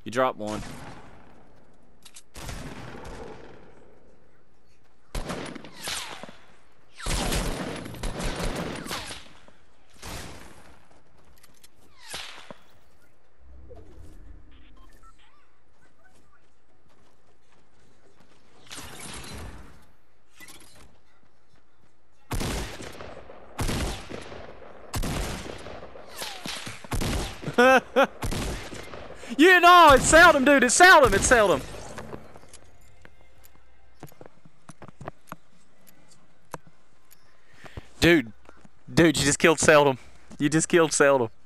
You dropped one. You know, it's seldom, dude. It's seldom. It's seldom. Dude, you just killed Seldom. You just killed Seldom.